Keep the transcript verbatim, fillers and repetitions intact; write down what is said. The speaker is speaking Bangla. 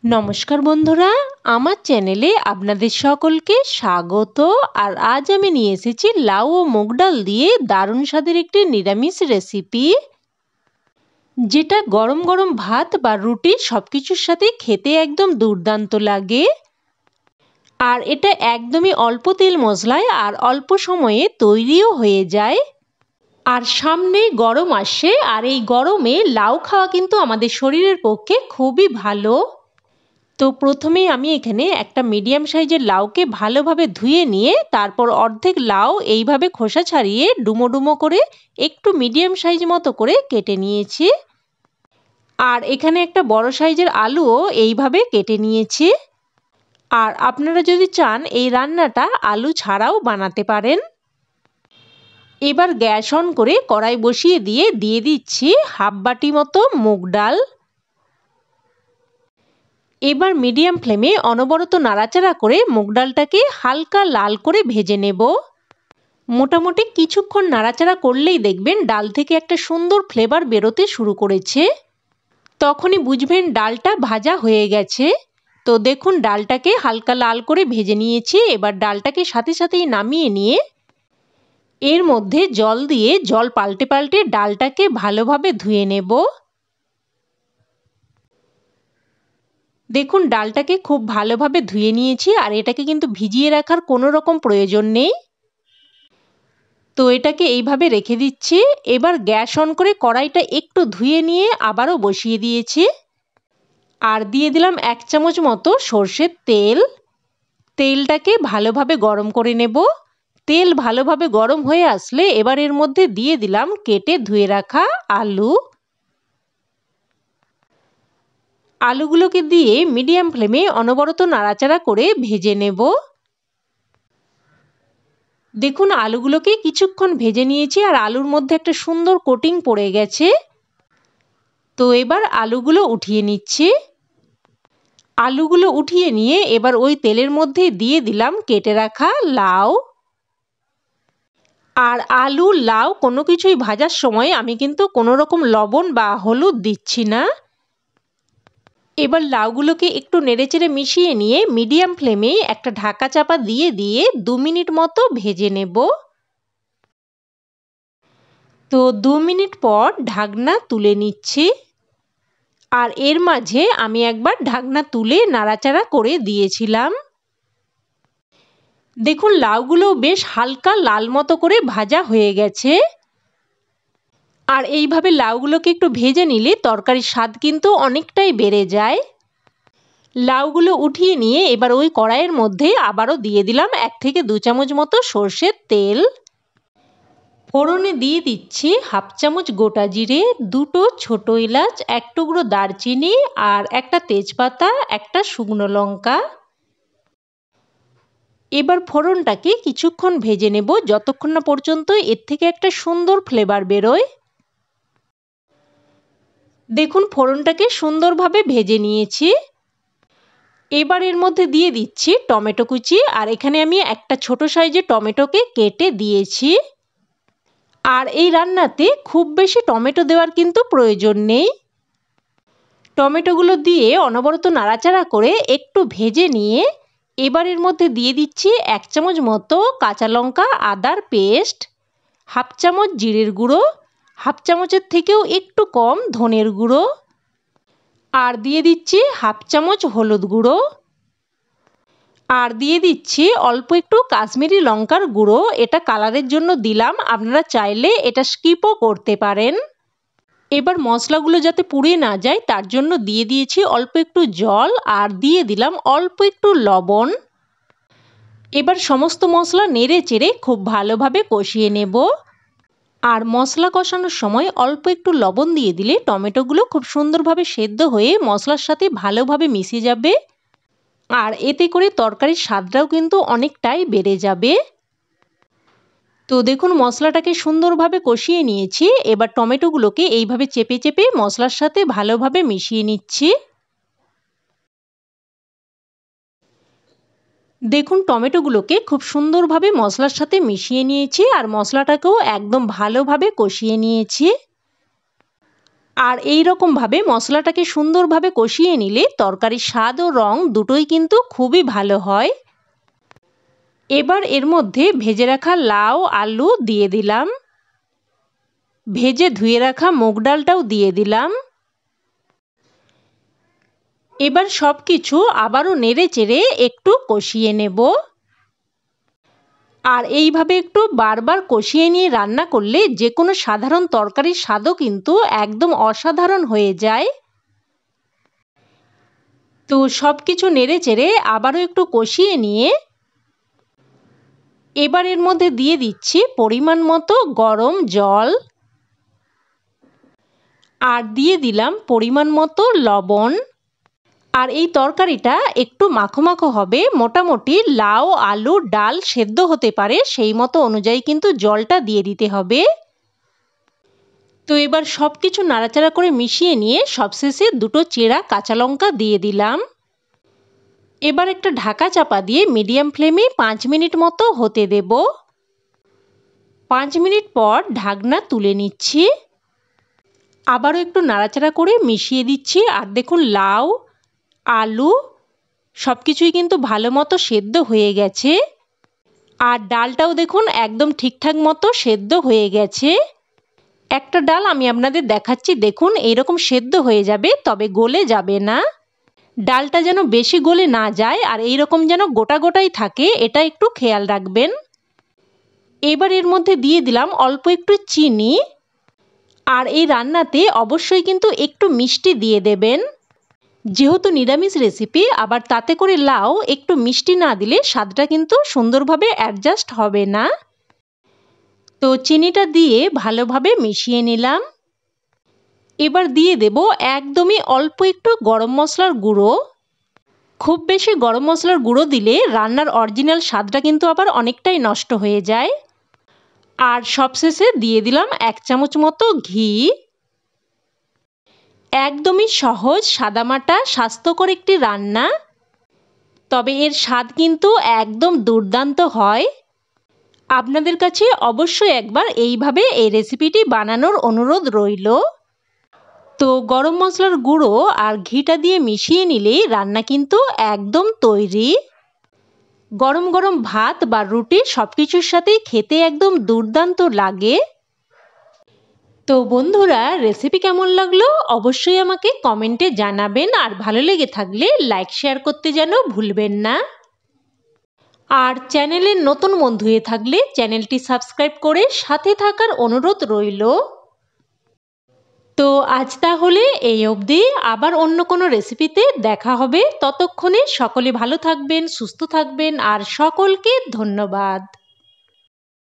नमस्कार बंधुरा आमार चैनेले आपनादेर सकलके स्वागत। और आज आमी निये एसेछि लाउ ओ मुग डाल दिए दारुण स्वादेर एकटी निरामिष रेसिपि, जेटा गरम गरम भात बा रुटी सबकिछुर साथे खेते एकदम दुर्दान्त लागे। और एटा एकदमई अल्प तेल मशलाय और अल्प समये तैरिओ हये जाय। और सामने गरम आसছে और এই गरमे लाउ खाওয়া किन्तु आमादेर शरीरेर पक्षे खूबই भालो। तो प्रथमेই আমি এখানে একটা মিডিয়াম সাইজের লাউকে ভালোভাবে ধুয়ে নিয়ে তারপর অর্ধেক লাউ এইভাবে খোসা ছাড়িয়ে ডুমো ডুমো করে একটু মিডিয়াম সাইজ মতো করে কেটে নিয়েছি। আর এখানে একটা বড় সাইজের আলুও এইভাবে কেটে নিয়েছি। আর আপনারা যদি চান এই রান্নাটা আলু ছাড়াও বানাতে পারেন। এবার গ্যাস অন করে কড়াই বসিয়ে দিয়ে দিয়ে দিচ্ছি হাফ বাটি মতো মুগ ডাল। এবার মিডিয়াম ফ্লেমে অনবরত নাড়াচাড়া করে মুগ ডালটাকে হালকা লাল করে ভেজে নেব। মোটামুটি কিছুক্ষণ নাড়াচাড়া করলেই দেখবেন ডাল থেকে একটা সুন্দর ফ্লেভার বেরোতে শুরু করেছে। তখনই বুঝবেন ডালটা ভাজা হয়ে গেছে। তো দেখুন ডালটাকে হালকা লাল করে ভেজে নিয়েছি। এবার ডালটাকে সাথে সাথেই নামিয়ে নিয়ে এর মধ্যে জল দিয়ে জল পাল্টে পাল্টে ডালটাকে ভালোভাবে ধুয়ে নেব। দেখুন ডালটাকে খুব ভালোভাবে ধুয়ে নিয়েছি আর এটাকে কিন্তু ভিজিয়ে রাখার কোনো রকম প্রয়োজন নেই। তো এটাকে এইভাবে রেখে দিচ্ছি। এবার গ্যাস অন করে কড়াইটা একটু ধুয়ে নিয়ে আবারও বসিয়ে দিয়েছি। আর দিয়ে দিলাম এক চামচ মতো সর্ষের তেল। তেলটাকে ভালোভাবে গরম করে নেব। তেল ভালোভাবে গরম হয়ে আসলে এবার এর মধ্যে দিয়ে দিলাম কেটে ধুয়ে রাখা আলু। আলুগুলোকে দিয়ে মিডিয়াম ফ্লেমে অনবরত নাড়াচাড়া করে ভেজে নেব। দেখুন আলুগুলোকে কিছুক্ষণ ভেজে নিয়েছি আর আলুর মধ্যে একটা সুন্দর কোটিং পড়ে গেছে। তো এবার আলুগুলো উঠিয়ে নিচ্ছি। আলুগুলো উঠিয়ে নিয়ে এবার ওই তেলের মধ্যে দিয়ে দিলাম কেটে রাখা লাউ। আর আলু লাউ কোনো কিছুই ভাজার সময় আমি কিন্তু কোনো রকম লবণ বা হলুদ দিচ্ছি না। এবার লাউগুলোকে একটু নেড়েচেড়ে মিশিয়ে নিয়ে মিডিয়াম ফ্লেমে একটা ঢাকা চাপা দিয়ে দিয়ে দু মিনিট মতো ভেজে নেব। তো দু মিনিট পর ঢাকনা তুলে নিচ্ছি। আর এর মাঝে আমি একবার ঢাকনা তুলে নাড়াচাড়া করে দিয়েছিলাম। দেখুন লাউগুলো বেশ হালকা লাল মতো করে ভাজা হয়ে গেছে। আর এইভাবে লাউগুলোকে একটু ভেজে নিলে তরকারির স্বাদ কিন্তু অনেকটাই বেড়ে যায়। লাউগুলো উঠিয়ে নিয়ে এবার ওই কড়াইয়ের মধ্যে আবারও দিয়ে দিলাম এক থেকে দু চামচ মতো সর্ষের তেল। ফোড়নে দিয়ে দিচ্ছি হাফ চামচ গোটা জিরে, দুটো ছোট এলাচ, এক টুকরো দারচিনি আর একটা তেজপাতা, একটা শুকনো লঙ্কা। এবার ফোড়নটাকে কিছুক্ষণ ভেজে নেব যতক্ষণ না পর্যন্ত এর থেকে একটা সুন্দর ফ্লেভার বেরোয়। দেখুন ফোড়নটাকে সুন্দরভাবে ভেজে নিয়েছি। এবার এর মধ্যে দিয়ে দিচ্ছি টমেটো কুচি। আর এখানে আমি একটা ছোট সাইজের টমেটোকে কেটে দিয়েছি। আর এই রান্নাতে খুব বেশি টমেটো দেওয়ার কিন্তু প্রয়োজন নেই। টমেটোগুলো দিয়ে অনবরত নাড়াচাড়া করে একটু ভেজে নিয়ে এবার এর মধ্যে দিয়ে দিচ্ছি এক চামচ মতো কাঁচা লঙ্কা আদার পেস্ট, হাফ চামচ জিরের গুঁড়ো, হাফ চামচের থেকেও একটু কম ধনের গুঁড়ো, আর দিয়ে দিচ্ছি হাফ চামচ হলুদ গুঁড়ো, আর দিয়ে দিচ্ছি অল্প একটু কাশ্মীরি লঙ্কার গুঁড়ো। এটা কালারের জন্য দিলাম, আপনারা চাইলে এটা স্কিপও করতে পারেন। এবার মশলাগুলো যাতে পুড়ে না যায় তার জন্য দিয়ে দিয়েছি অল্প একটু জল আর দিয়ে দিলাম অল্প একটু লবণ। এবার সমস্ত মশলা নেড়ে চেড়ে খুব ভালোভাবে কষিয়ে নেব। আর মশলা কষানোর সময় অল্প একটু লবণ দিয়ে দিলে টমেটোগুলো খুব সুন্দরভাবে সেদ্ধ হয়ে মশলার সাথে ভালোভাবে মিশে যাবে। আর এতে করে তরকারির স্বাদটাও কিন্তু অনেকটাই বেড়ে যাবে। তো দেখুন মশলাটাকে সুন্দরভাবে কষিয়ে নিয়েছি। এবার টমেটোগুলোকে এইভাবে চেপে চেপে মশলার সাথে ভালোভাবে মিশিয়ে নিচ্ছি। দেখুন টমেটোগুলোকে খুব সুন্দরভাবে মশলার সাথে মিশিয়ে নিয়েছি আর মশলাটাকেও একদম ভালোভাবে কষিয়ে নিয়েছি। আর এই রকমভাবে মশলাটাকে সুন্দরভাবে কষিয়ে নিলে তরকারির স্বাদ ও রং দুটোই কিন্তু খুবই ভালো হয়। এবার এর মধ্যে ভেজে রাখা লাউ আলু দিয়ে দিলাম, ভেজে ধুয়ে রাখা মুগ ডালটাও দিয়ে দিলাম। এবার সব কিছু আবারও নেড়ে চেড়ে একটু কষিয়ে নেব। আর এইভাবে একটু বারবার কষিয়ে নিয়ে রান্না করলে যে কোনো সাধারণ তরকারির স্বাদও কিন্তু একদম অসাধারণ হয়ে যায়। তো সব কিছু নেড়ে চেড়ে আবারও একটু কষিয়ে নিয়ে এবার এর মধ্যে দিয়ে দিচ্ছি পরিমাণ মতো গরম জল, আর দিয়ে দিলাম পরিমাণ মতো লবণ। আর এই তরকারিটা একটু মাখো মাখো হবে, মোটামুটি লাউ আলু ডাল সেদ্ধ হতে পারে সেই মতো অনুযায়ী কিন্তু জলটা দিয়ে দিতে হবে। তো এবার সব কিছু নাড়াচাড়া করে মিশিয়ে নিয়ে সবশেষে দুটো চেরা কাঁচা লঙ্কা দিয়ে দিলাম। এবার একটা ঢাকা চাপা দিয়ে মিডিয়াম ফ্লেমে পাঁচ মিনিট মতো হতে দেব। পাঁচ মিনিট পর ঢাকনা তুলে নিচ্ছি, আবারও একটু নাড়াচাড়া করে মিশিয়ে দিচ্ছি। আর দেখুন লাউ আলু সব কিছুই কিন্তু ভালো মতো সেদ্ধ হয়ে গেছে, আর ডালটাও দেখুন একদম ঠিকঠাক মতো সেদ্ধ হয়ে গেছে। একটা ডাল আমি আপনাদের দেখাচ্ছি, দেখুন এইরকম সেদ্ধ হয়ে যাবে, তবে গলে যাবে না। ডালটা যেন বেশি গলে না যায় আর এইরকম যেন গোটা গোটাই থাকে, এটা একটু খেয়াল রাখবেন। এবার এর মধ্যে দিয়ে দিলাম অল্প একটু চিনি, আর এই রান্নাতে অবশ্যই কিন্তু একটু মিষ্টি দিয়ে দেবেন। যেহেতু নিরামিষ রেসিপি, আবার তাতে করে লাউ একটু মিষ্টি না দিলে স্বাদটা কিন্তু সুন্দরভাবে অ্যাডজাস্ট হবে না। তো চিনিটা দিয়ে ভালোভাবে মিশিয়ে নিলাম। এবার দিয়ে দেব একদমই অল্প একটু গরম মশলার গুঁড়ো। খুব বেশি গরম মশলার গুঁড়ো দিলে রান্নার অরিজিনাল স্বাদটা কিন্তু আবার অনেকটাই নষ্ট হয়ে যায়। আর সবশেষে দিয়ে দিলাম এক চামচ মতো ঘি। একদমই সহজ সাদামাটা স্বাস্থ্যকর একটি রান্না, তবে এর স্বাদ কিন্তু একদম দুর্দান্ত হয়। আপনাদের কাছে অবশ্যই একবার এইভাবে এই রেসিপিটি বানানোর অনুরোধ রইল। তো গরম মশলার গুঁড়ো আর ঘিটা দিয়ে মিশিয়ে নিলেই রান্না কিন্তু একদম তৈরি। গরম গরম ভাত বা রুটি সব কিছুর সাথেই খেতে একদম দুর্দান্ত লাগে। তো বন্ধুরা, রেসিপি কেমন লাগলো অবশ্যই আমাকে কমেন্টে জানাবেন, আর ভালো লেগে থাকলে লাইক শেয়ার করতে যেন ভুলবেন না। আর চ্যানেলের নতুন বন্ধু হয়ে থাকলে চ্যানেলটি সাবস্ক্রাইব করে সাথে থাকার অনুরোধ রইল। তো আজ তাহলে এই অবধি, আবার অন্য কোনো রেসিপিতে দেখা হবে। ততক্ষণে সকলে ভালো থাকবেন, সুস্থ থাকবেন, আর সকলকে ধন্যবাদ।